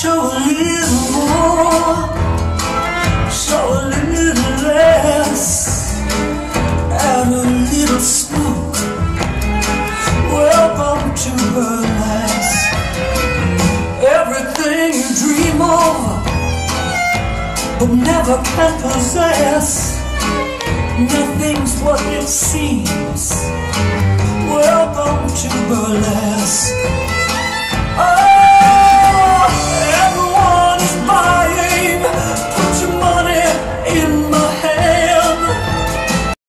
show a little more, show a little less, and a little smoke. Welcome to burlesque. Everything you dream of but never can possess, nothing's what it seems. Welcome to burlesque.